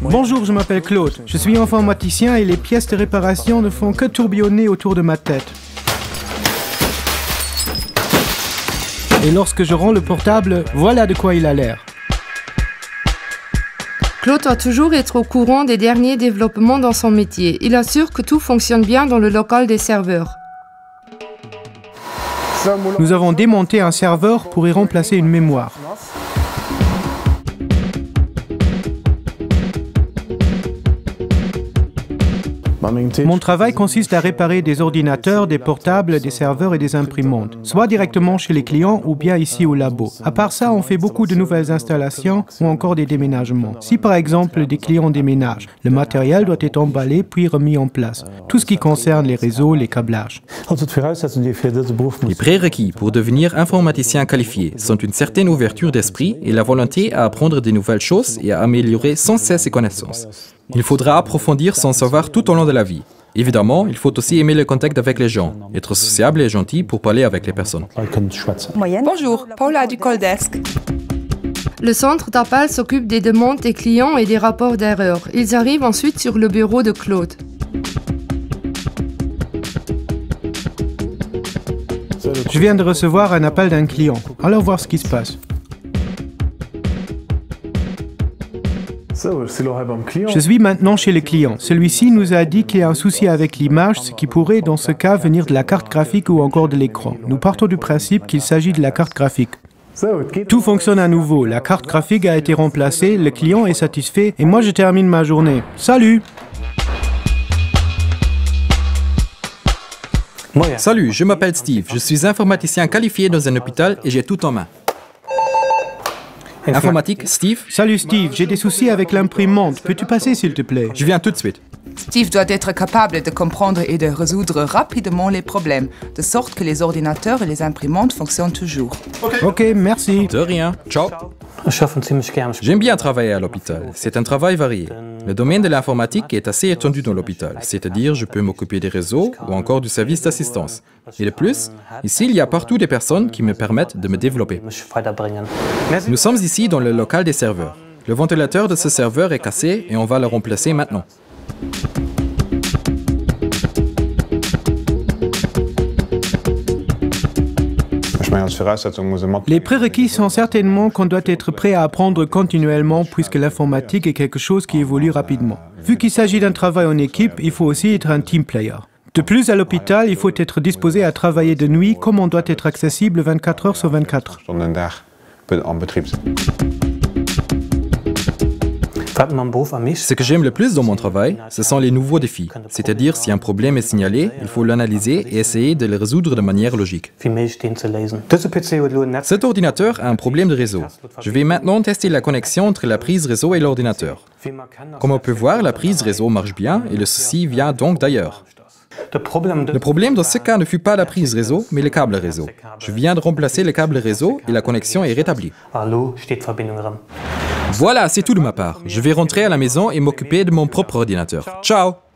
Bonjour, je m'appelle Claude. Je suis informaticien et les pièces de réparation ne font que tourbillonner autour de ma tête. Et lorsque je rends le portable, voilà de quoi il a l'air. Claude doit toujours être au courant des derniers développements dans son métier. Il assure que tout fonctionne bien dans le local des serveurs. Nous avons démonté un serveur pour y remplacer une mémoire. Mon travail consiste à réparer des ordinateurs, des portables, des serveurs et des imprimantes, soit directement chez les clients ou bien ici au labo. À part ça, on fait beaucoup de nouvelles installations ou encore des déménagements. Si par exemple des clients déménagent, le matériel doit être emballé puis remis en place. Tout ce qui concerne les réseaux, les câblages. Les prérequis pour devenir informaticien qualifié sont une certaine ouverture d'esprit et la volonté à apprendre de nouvelles choses et à améliorer sans cesse ses connaissances. Il faudra approfondir son savoir tout au long de la vie. Évidemment, il faut aussi aimer le contact avec les gens, être sociable et gentil pour parler avec les personnes. Bonjour, Paula du Calldesk. Le centre d'appel s'occupe des demandes des clients et des rapports d'erreurs. Ils arrivent ensuite sur le bureau de Claude. Je viens de recevoir un appel d'un client. Allons voir ce qui se passe. Je suis maintenant chez le client. Celui-ci nous a dit qu'il y a un souci avec l'image, ce qui pourrait dans ce cas venir de la carte graphique ou encore de l'écran. Nous partons du principe qu'il s'agit de la carte graphique. Tout fonctionne à nouveau. La carte graphique a été remplacée, le client est satisfait et moi je termine ma journée. Salut! Salut, je m'appelle Steve. Je suis informaticien qualifié dans un hôpital et j'ai tout en main. Informatique, Steve? Salut Steve, j'ai des soucis avec l'imprimante. Peux-tu passer s'il te plaît? Je viens tout de suite. Steve doit être capable de comprendre et de résoudre rapidement les problèmes, de sorte que les ordinateurs et les imprimantes fonctionnent toujours. Ok, merci. De rien. Ciao. J'aime bien travailler à l'hôpital. C'est un travail varié. Le domaine de l'informatique est assez étendu dans l'hôpital, c'est-à-dire je peux m'occuper des réseaux ou encore du service d'assistance. Et de plus, ici il y a partout des personnes qui me permettent de me développer. Nous sommes ici dans le local des serveurs. Le ventilateur de ce serveur est cassé et on va le remplacer maintenant. Les prérequis sont certainement qu'on doit être prêt à apprendre continuellement puisque l'informatique est quelque chose qui évolue rapidement. Vu qu'il s'agit d'un travail en équipe, il faut aussi être un team player. De plus, à l'hôpital, il faut être disposé à travailler de nuit comme on doit être accessible 24 heures sur 24. Ce que j'aime le plus dans mon travail, ce sont les nouveaux défis. C'est-à-dire, si un problème est signalé, il faut l'analyser et essayer de le résoudre de manière logique. Cet ordinateur a un problème de réseau. Je vais maintenant tester la connexion entre la prise réseau et l'ordinateur. Comme on peut voir, la prise réseau marche bien et le souci vient donc d'ailleurs. Le problème dans ce cas ne fut pas la prise réseau, mais le câble réseau. Je viens de remplacer le câble réseau et la connexion est rétablie. Voilà, c'est tout de ma part. Je vais rentrer à la maison et m'occuper de mon propre ordinateur. Ciao!